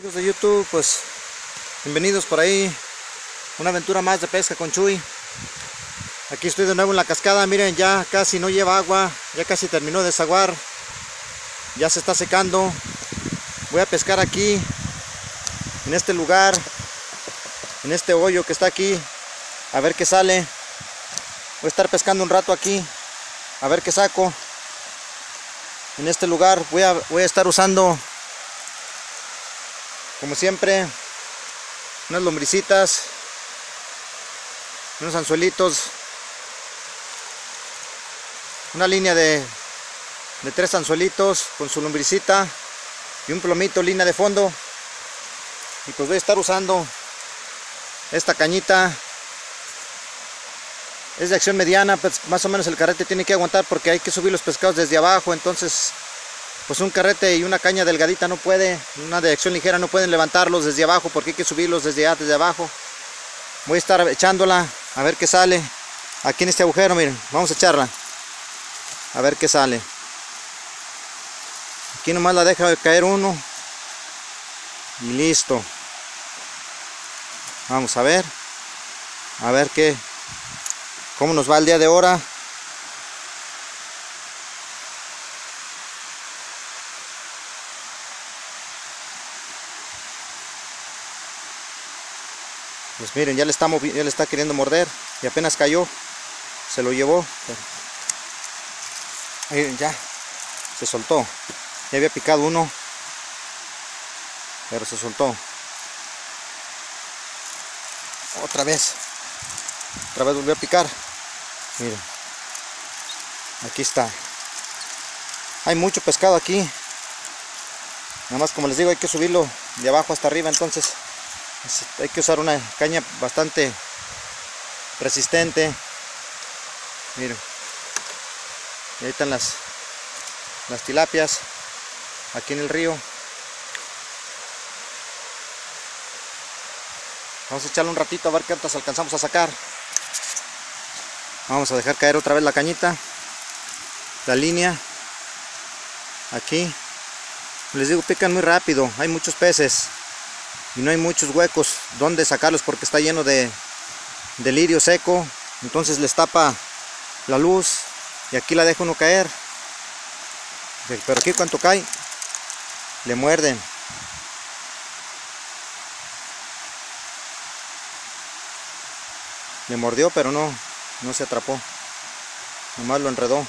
Amigos de YouTube, pues bienvenidos por ahí, una aventura más de pesca con Chuy. Aquí estoy de nuevo en la cascada. Miren, ya casi no lleva agua, ya casi terminó de desaguar, ya se está secando. Voy a pescar aquí, en este lugar, en este hoyo que está aquí, a ver qué sale. Voy a estar pescando un rato aquí, a ver qué saco. En este lugar voy a estar usando, como siempre, unas lombricitas, unos anzuelitos, una línea de 3 anzuelitos con su lombricita y un plomito, línea de fondo. Y pues voy a estar usando esta cañita. Es de acción mediana, pues más o menos el carrete tiene que aguantar porque hay que subir los pescados desde abajo. Entonces pues un carrete y una caña delgadita no puede, una de acción ligera no pueden levantarlos desde abajo porque hay que subirlos desde abajo. Voy a estar echándola a ver qué sale aquí en este agujero. Miren, vamos a echarla a ver qué sale. Aquí nomás la deja caer uno y listo. Vamos a ver cómo nos va el día de ahora. Pues miren, ya le está queriendo morder y apenas cayó, se lo llevó. Miren, ya se soltó. Ya había picado uno, pero se soltó. Otra vez volvió a picar. Miren, aquí está. Hay mucho pescado aquí. Nada más, como les digo, hay que subirlo de abajo hasta arriba. Entonces hay que usar una caña bastante resistente. Miren, y ahí están las tilapias aquí en el río. Vamos a echarle un ratito a ver cuántas alcanzamos a sacar. Vamos a dejar caer otra vez la cañita, la línea. Aquí les digo, pican muy rápido, hay muchos peces y no hay muchos huecos donde sacarlos porque está lleno de lirio seco. Entonces les tapa la luz y aquí la deja uno caer. Pero aquí cuando cae le muerden. Le mordió, pero no se atrapó, nomás lo enredó.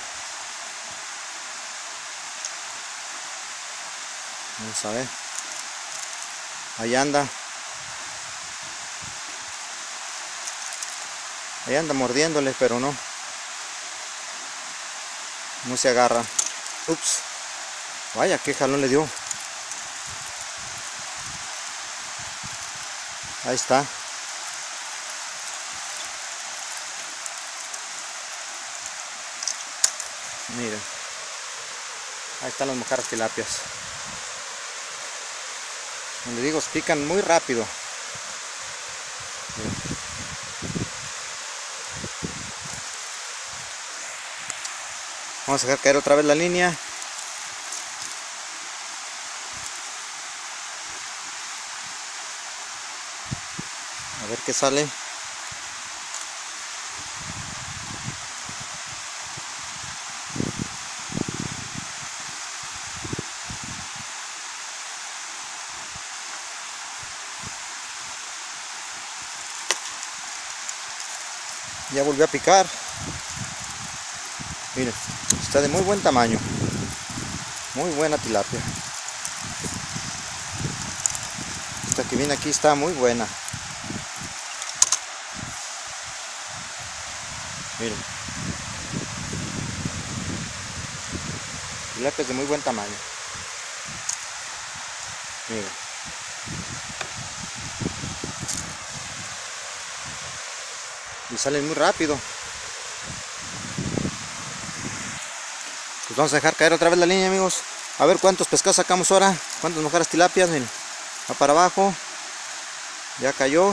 Vamos a ver, ahí anda mordiéndole, pero no se agarra. Ups, vaya qué jalón le dio. Ahí está. Miren, ahí están las mojarras tilapias. Como les digo, pican muy rápido. Miren. Vamos a dejar caer otra vez la línea. A ver qué sale. Ya volvió a picar. Miren, está de muy buen tamaño, muy buena tilapia. Esta que viene aquí está muy buena. Miren, tilapias de muy buen tamaño. Miren, y salen muy rápido. Pues vamos a dejar caer otra vez la línea, amigos. A ver cuántos pescados sacamos ahora. Cuántas mojarras tilapias. Miren, va para abajo. Ya cayó.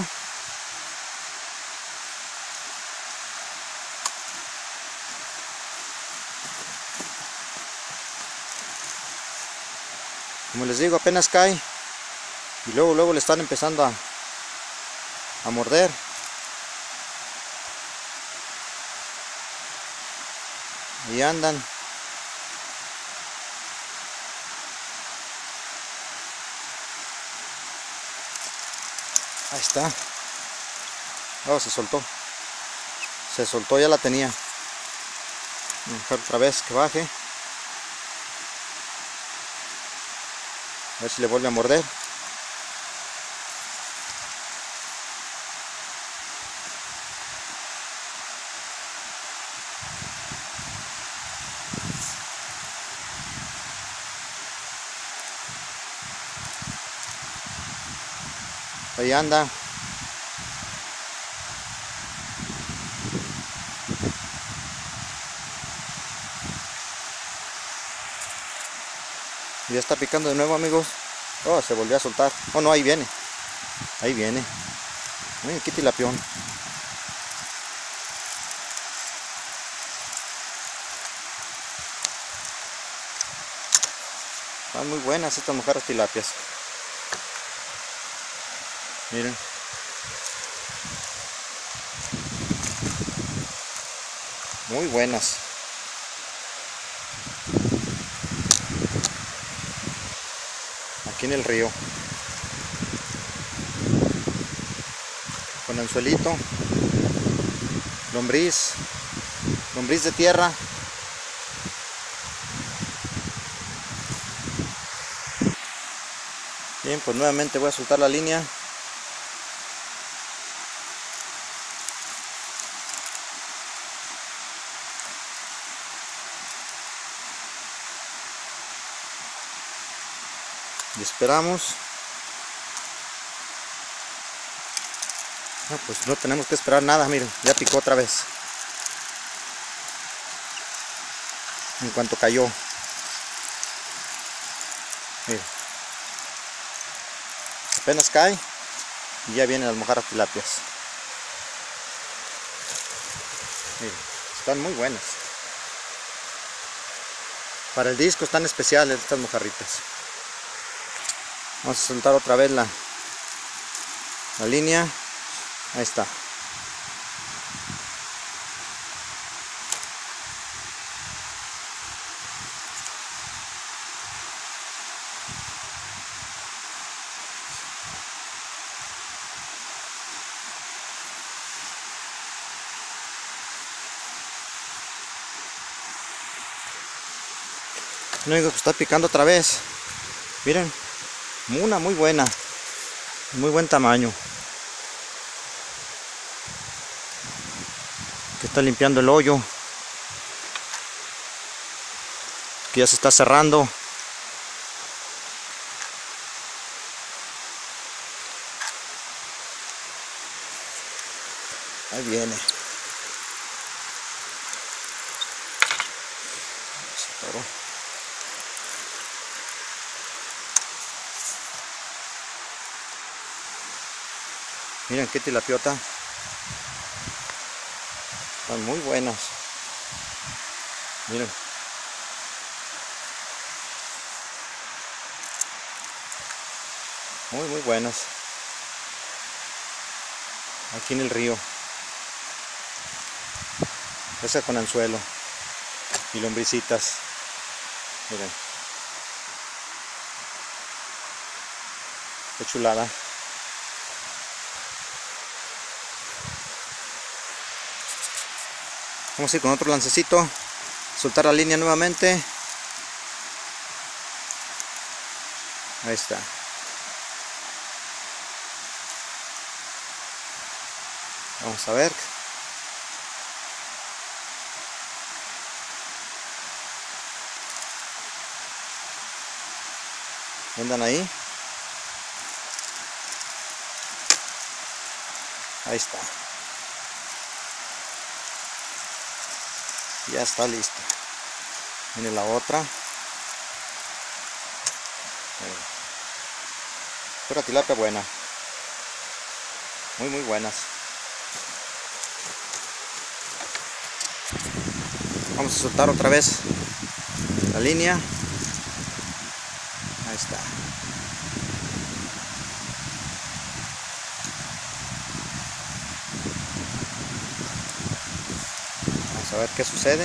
Como les digo, apenas cae. Y luego le están empezando a morder. Y andan. Ahí está. Oh, se soltó. Se soltó, ya la tenía. Voy a dejar otra vez que baje. A ver si le vuelve a morder. Ahí anda. Ya está picando de nuevo, amigos. Oh, se volvió a soltar. Oh, no, ahí viene. Ahí viene. Miren qué tilapión. Están muy buenas estas mojarras tilapias. Miren. Muy buenas. Aquí en el río. Con anzuelito. Lombriz. Lombriz de tierra. Bien, pues nuevamente voy a soltar la línea. Y esperamos. No, pues no tenemos que esperar nada, miren, ya picó otra vez. En cuanto cayó. Miren. Apenas cae y ya vienen las mojarras tilapias. Miren, están muy buenas. Para el disco están especiales estas mojarritas. Vamos a soltar otra vez la línea. Ahí está. No digo que está picando otra vez. Miren, una muy buena, muy buen tamaño. Que está limpiando el hoyo. Que ya se está cerrando. Ahí viene. Se paró. Miren qué tilapiota. Están muy buenas. Miren. Muy buenas. Aquí en el río. Esa con anzuelo. Y lombricitas. Miren. Qué chulada. Vamos a ir con otro lancecito. Soltar la línea nuevamente. Ahí está. Vamos a ver. ¿Andan ahí? Ahí está. Ya está listo. Viene la otra. Pura tilapia buena. Muy buenas. Vamos a soltar otra vez la línea. Ahí está. Vamos a ver qué sucede.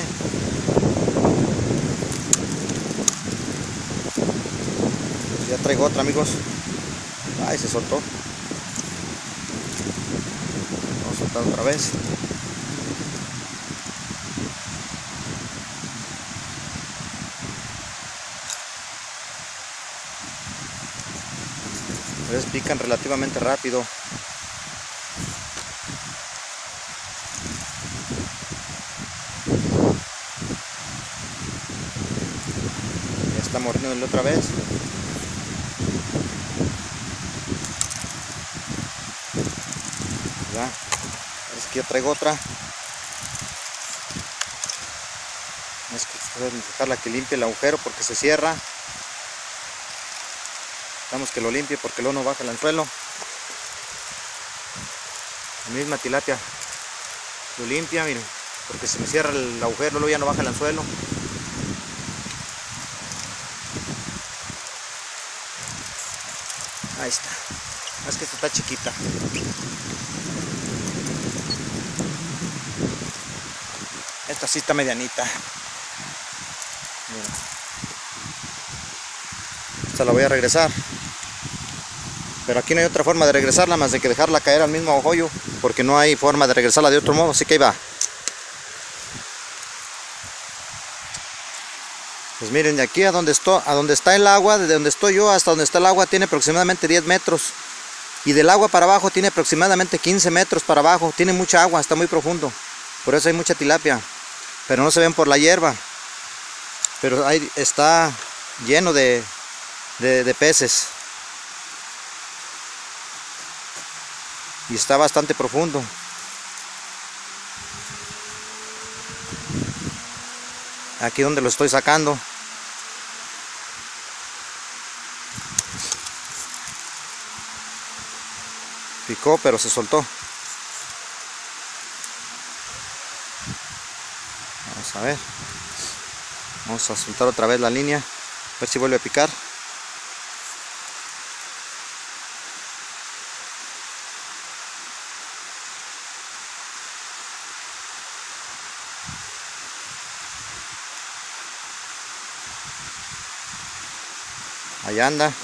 Ya traigo otra, amigos. Ay, se soltó. Vamos a soltar otra vez. A veces pican relativamente rápido. Ya está mordiéndole otra vez. Ya, es que yo traigo otra. Es que dejarla que limpie el agujero porque se cierra. Necesitamos que lo limpie porque luego no baja el anzuelo. La misma tilapia lo limpia, miren, porque se me cierra el agujero, luego ya no baja el anzuelo. Ahí está. Es que esta está chiquita. Esta sí está medianita. Mira. Esta la voy a regresar. Pero aquí no hay otra forma de regresarla más de que dejarla caer al mismo hoyo, porque no hay forma de regresarla de otro modo, así que ahí va. Pues miren, de aquí a donde está el agua, desde donde estoy yo hasta donde está el agua, tiene aproximadamente 10 metros. Y del agua para abajo tiene aproximadamente 15 metros para abajo. Tiene mucha agua, está muy profundo. Por eso hay mucha tilapia. Pero no se ven por la hierba. Pero ahí está lleno de peces. Y está bastante profundo. Aquí donde lo estoy sacando. Picó, pero se soltó. Vamos a ver. Vamos a soltar otra vez la línea. A ver si vuelve a picar. Ahí anda.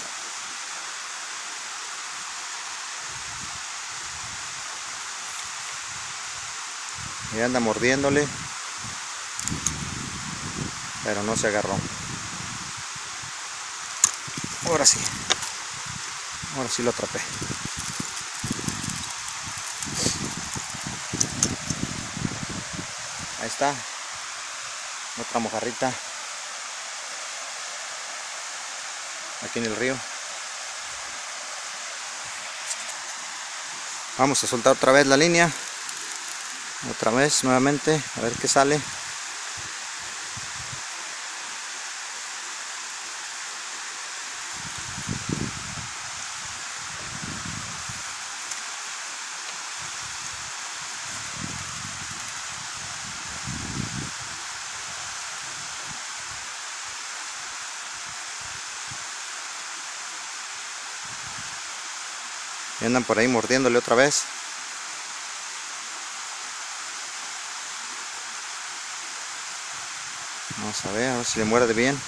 Ahí anda mordiéndole. Pero no se agarró. Ahora sí. Ahora sí lo atrapé. Ahí está. Otra mojarrita. Aquí en el río. Vamos a soltar otra vez la línea. Otra vez, nuevamente. A ver qué sale. Y andan por ahí mordiéndole otra vez. Vamos a ver si le muerde bien.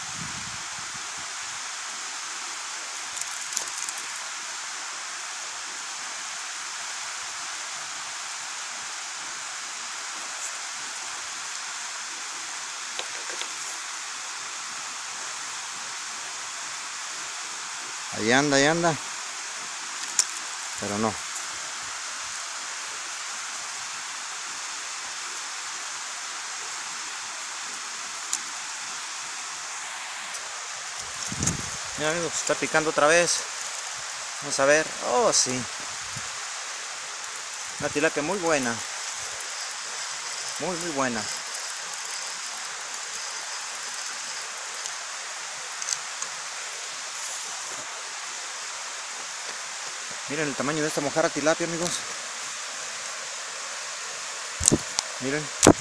Ahí anda. Pero no. Mira, amigos, está picando otra vez. Vamos a ver. Oh, sí. Una tilapia muy buena. Muy buena. Miren el tamaño de esta mojarra tilapia, amigos. Miren.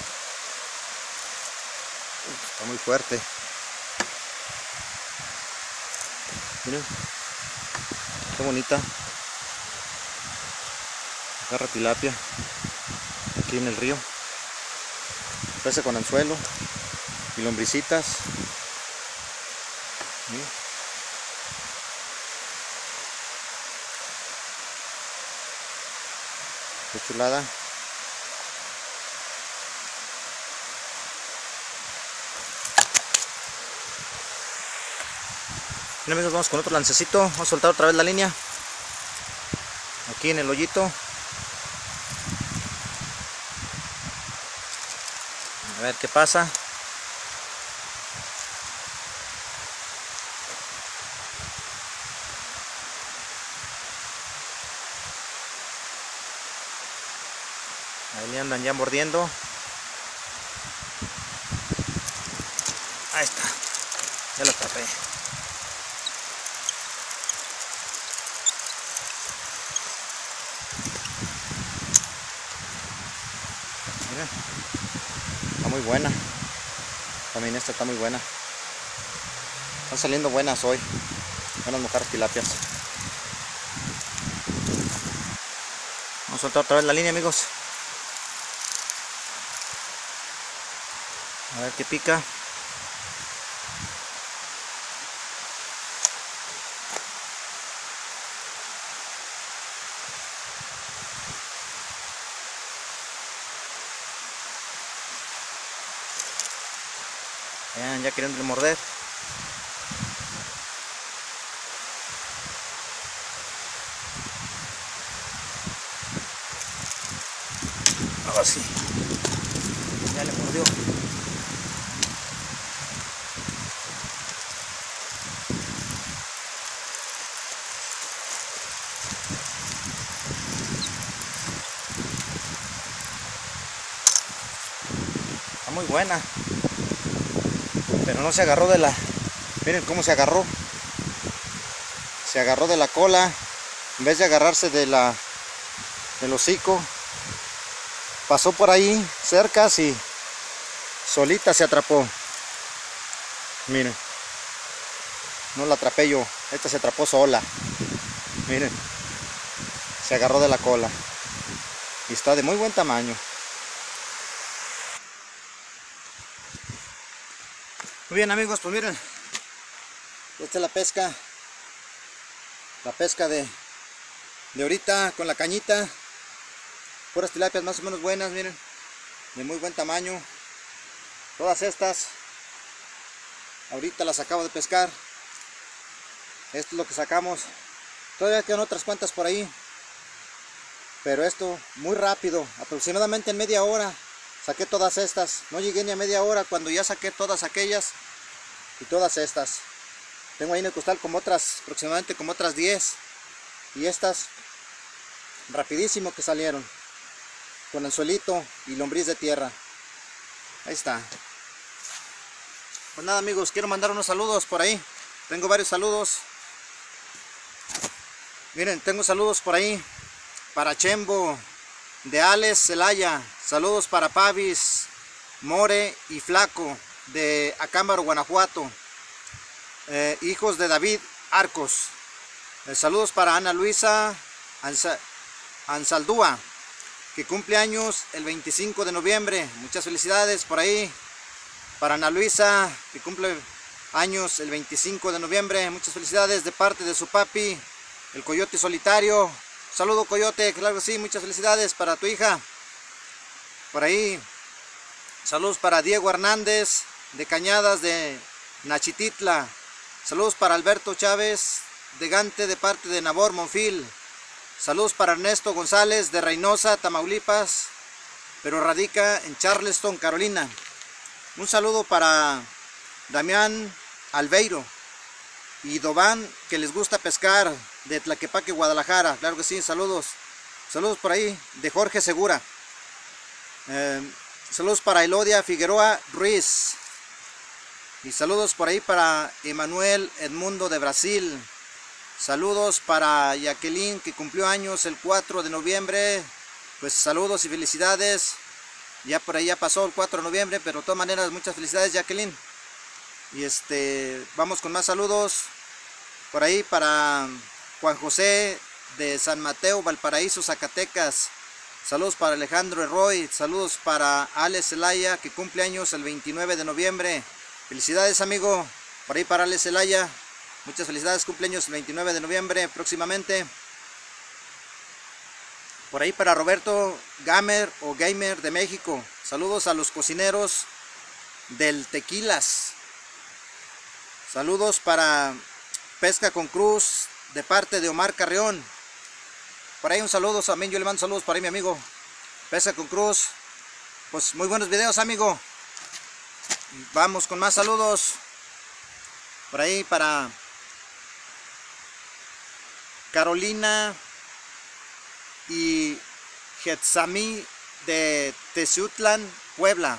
Está muy fuerte. Miren. Qué bonita. Mojarra tilapia. Aquí en el río. pese con anzuelo y lombricitas. ¿Sí? Qué chulada. Bien, amigos, vamos con otro lancecito. Vamos a soltar otra vez la línea aquí en el hoyito. A ver qué pasa. Ahí le andan ya mordiendo. Ahí está. Ya lo tapé. Miren. Está muy buena. También esta está muy buena. Están saliendo buenas hoy. Buenas mojarras tilapias. Vamos a soltar otra vez la línea, amigos. A ver qué pica. Vean, ya queriendo morder. Ahora sí. Ya le mordió. Está muy buena. Pero no se agarró de la... Miren cómo se agarró. Se agarró de la cola. En vez de agarrarse de del hocico. Pasó por ahí cerca y solita se atrapó. Miren. No la atrapé yo. Esta se atrapó sola. Miren. Se agarró de la cola. Y está de muy buen tamaño. Muy bien, amigos, pues miren. Esta es la pesca. La pesca de ahorita con la cañita. Puras tilapias más o menos buenas, miren. De muy buen tamaño. Todas estas. Ahorita las acabo de pescar. Esto es lo que sacamos. Todavía quedan otras cuantas por ahí. Pero esto muy rápido. Aproximadamente en media hora saqué todas estas. No llegué ni a media hora cuando ya saqué todas aquellas. Y todas estas. Tengo ahí en el costal como otras, aproximadamente como otras 10. Y estas, rapidísimo que salieron. Con anzuelito y lombriz de tierra. Ahí está. Pues nada, amigos, quiero mandar unos saludos por ahí. Tengo varios saludos. Miren, tengo saludos por ahí. Para Chembo, de Alex Celaya. Saludos para Pavis, More y Flaco, de Acámbaro, Guanajuato. Hijos de David Arcos. Saludos para Ana Luisa Ansaldúa, que cumple años el 25 de noviembre. Muchas felicidades por ahí. Para Ana Luisa, que cumple años el 25 de noviembre. Muchas felicidades de parte de su papi, el Coyote Solitario. Saludo, Coyote, claro que sí. Muchas felicidades para tu hija. Por ahí. Saludos para Diego Hernández, de Cañadas, de Nachititla. Saludos para Alberto Chávez, de Gante, de parte de Nabor Monfil. Saludos para Ernesto González, de Reynosa, Tamaulipas, pero radica en Charleston, Carolina. Un saludo para Damián Albeiro y Dobán, que les gusta pescar, de Tlaquepaque, Guadalajara. Claro que sí, saludos. Saludos por ahí, de Jorge Segura. Saludos para Elodia Figueroa Ruiz. Y saludos por ahí para Emanuel Edmundo de Brasil. Saludos para Jacqueline, que cumplió años el 4 de noviembre. Pues saludos y felicidades. Ya por ahí ya pasó el 4 de noviembre, pero de todas maneras muchas felicidades, Jacqueline. Y vamos con más saludos. Por ahí para Juan José de San Mateo, Valparaíso, Zacatecas. saludos para Alejandro Roy, saludos para Alex Zelaya, que cumple años el 29 de noviembre. Felicidades, amigo, por ahí para Alex Zelaya. Muchas felicidades, cumpleaños el 29 de noviembre próximamente. Por ahí para Roberto Gamer o Gamer de México. Saludos a los cocineros del Tequilas. Saludos para Pesca con Cruz de parte de Omar Carrión. Por ahí un saludo también, yo le mando saludos para ahí mi amigo Pesca con Cruz. Pues muy buenos videos, amigo. Vamos con más saludos. Por ahí para Carolina y Getsamí de Teciutlán, Puebla.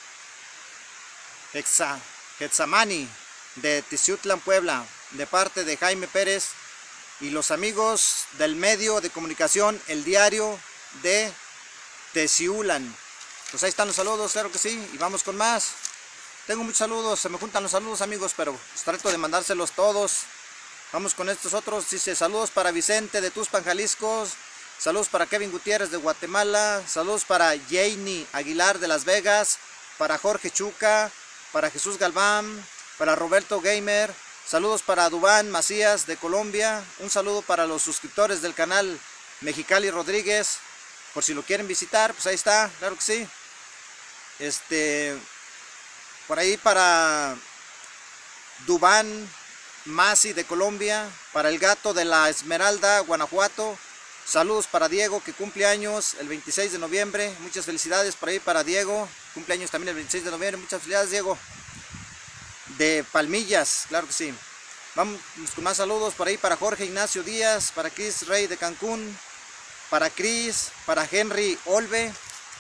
Getsamani de Teciutlán, Puebla, de parte de Jaime Pérez y los amigos del medio de comunicación El Diario de Teciutlán. Pues ahí están los saludos, claro que sí, y vamos con más. Tengo muchos saludos, se me juntan los saludos, amigos, pero pues trato de mandárselos todos. Vamos con estos otros. Dice: saludos para Vicente de Tuxpan, Jalisco. Saludos para Kevin Gutiérrez de Guatemala. Saludos para Janie Aguilar de Las Vegas. Para Jorge Chuca. Para Jesús Galván. Para Roberto Gamer. Saludos para Dubán Macías de Colombia. Un saludo para los suscriptores del canal Mexicali Rodríguez. Por si lo quieren visitar, pues ahí está, claro que sí. Por ahí para Dubán Masi de Colombia. Para el Gato de la Esmeralda, Guanajuato. Saludos para Diego, que cumple años el 26 de noviembre. Muchas felicidades por ahí para Diego. Cumpleaños también el 26 de noviembre. Muchas felicidades, Diego. De Palmillas, claro que sí. Vamos con más saludos por ahí para Jorge Ignacio Díaz. Para Chris Rey de Cancún. Para Chris. Para Henry Olve.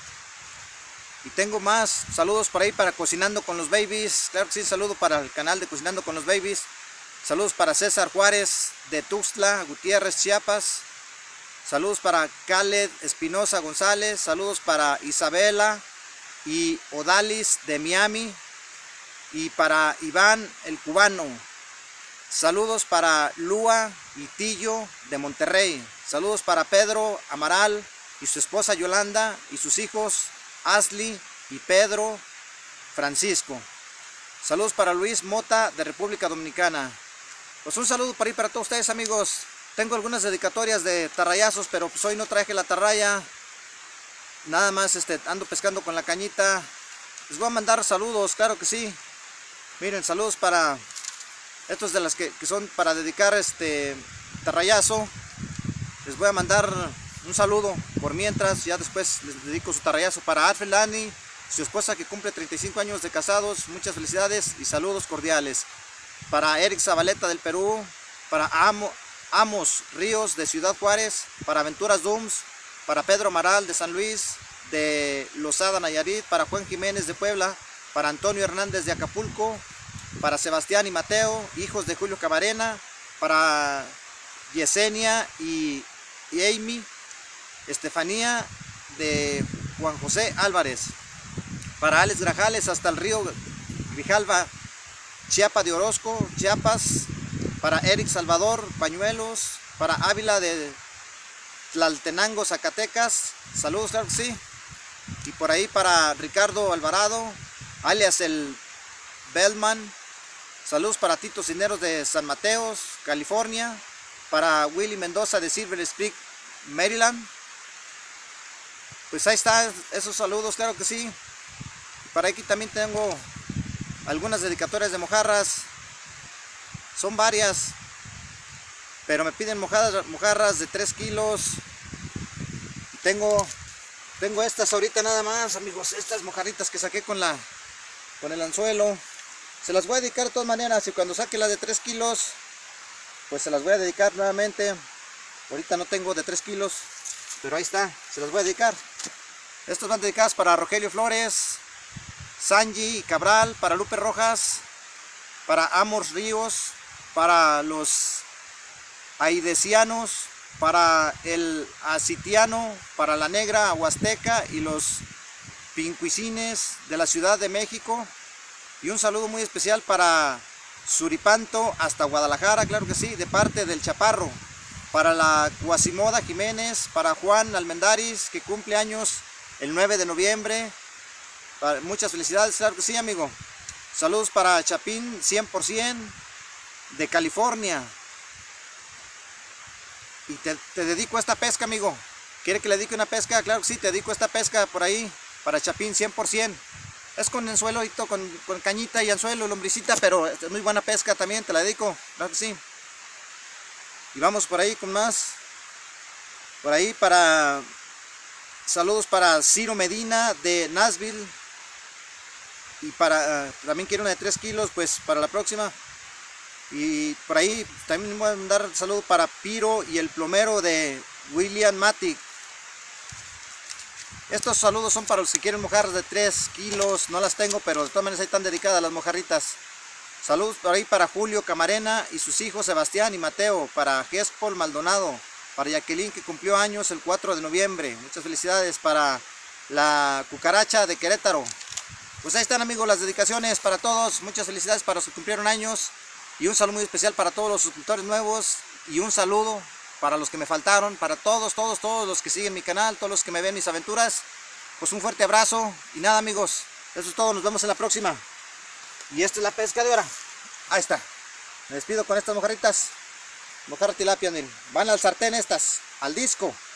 Y tengo más saludos por ahí para Cocinando con los Babies. Claro que sí, saludo para el canal de Cocinando con los Babies. Saludos para César Juárez de Tuxtla Gutiérrez, Chiapas. Saludos para Khaled Espinosa González. Saludos para Isabela y Odalis de Miami. Y para Iván el Cubano. Saludos para Lua y Tillo de Monterrey. Saludos para Pedro Amaral y su esposa Yolanda y sus hijos Ashley y Pedro Francisco. Saludos para Luis Mota de República Dominicana. Pues un saludo para para todos ustedes, amigos. Tengo algunas dedicatorias de tarrayazos, pero pues hoy no traje la tarraya. Nada más ando pescando con la cañita. Les voy a mandar saludos, claro que sí. Miren, saludos para estos de las que son para dedicar tarrayazo. Les voy a mandar un saludo por mientras, ya después les dedico su tarrayazo para Alfred Lani, su esposa que cumple 35 años de casados. Muchas felicidades y saludos cordiales. Para Eric Zabaleta del Perú, para Amos Ríos de Ciudad Juárez, para Aventuras Dooms, para Pedro Maral de San Luis, de Lozada Nayarit, para Juan Jiménez de Puebla, para Antonio Hernández de Acapulco, para Sebastián y Mateo, hijos de Julio Camarena, para Yesenia y Amy, Estefanía de Juan José Álvarez, para Alex Grajales hasta el río Grijalva, Chiapa de Orozco, Chiapas, para Eric Salvador Pañuelos, para Ávila de Tlaltenango, Zacatecas. Saludos, claro que sí. Y por ahí para Ricardo Alvarado, alias el Bellman. Saludos para Tito Cineros de San Mateos, California. Para Willy Mendoza de Silver Spring, Maryland. Pues ahí están esos saludos, claro que sí. Para aquí también tengo algunas dedicatorias de mojarras. Son varias, pero me piden mojarras de 3 kilos. Tengo estas ahorita nada más, amigos. Estas mojarritas que saqué con el anzuelo. Se las voy a dedicar de todas maneras, y cuando saque la de 3 kilos, pues se las voy a dedicar nuevamente. Ahorita no tengo de 3 kilos, pero ahí está, se las voy a dedicar. Estas van dedicadas para Rogelio Flores, Sanji Cabral, para Lupe Rojas, para Amos Ríos, para los aidesianos, para el asitiano, para la negra huasteca y los pincuicines de la Ciudad de México. Y un saludo muy especial para Suripanto hasta Guadalajara, claro que sí, de parte del Chaparro. para la Quasimoda Jiménez, para Juan Almendaris, que cumple años el 9 de noviembre. Muchas felicidades, claro que sí, amigo. Saludos para Chapín 100% de California. Y te dedico esta pesca, amigo. ¿Quiere que le dedique una pesca? Claro que sí, te dedico esta pesca por ahí para Chapín 100%. Es con anzuelo, con cañita y anzuelo, lombricita, pero es muy buena pesca también, te la dedico, claro que sí. Y vamos por ahí con más. Por ahí para... Saludos para Ciro Medina de Nashville. Y para... también quiero una de 3 kilos, pues para la próxima. Y por ahí también voy a mandar saludos para Piro y el plomero de William Matic. Estos saludos son para los que quieren mojarras de 3 kilos. No las tengo, pero de todas maneras ahí están dedicadas las mojarritas. Saludos por ahí para Julio Camarena y sus hijos Sebastián y Mateo. Para Gespol Maldonado. Para Jacqueline, que cumplió años el 4 de noviembre. Muchas felicidades para la Cucaracha de Querétaro. Pues ahí están, amigos, las dedicaciones para todos. Muchas felicidades para los que cumplieron años. Y un saludo muy especial para todos los suscriptores nuevos. Y un saludo para los que me faltaron. Para todos los que siguen mi canal. Todos los que me ven mis aventuras. Pues un fuerte abrazo. Y nada, amigos. Eso es todo. Nos vemos en la próxima. Y esta es la pesca de ahora. Ahí está. Me despido con estas mojarritas. Mojarra tilapia, miren. Van al sartén estas. Al disco.